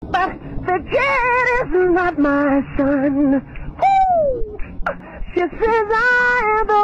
But the kid is not my son. Woo! She says I am the